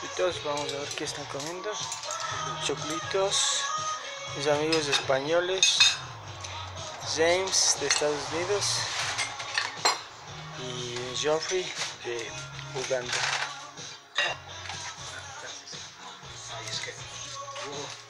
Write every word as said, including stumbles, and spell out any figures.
Choclitos, vamos a ver qué están comiendo. Choclitos, mis amigos españoles, James de Estados Unidos y Geoffrey de Uganda.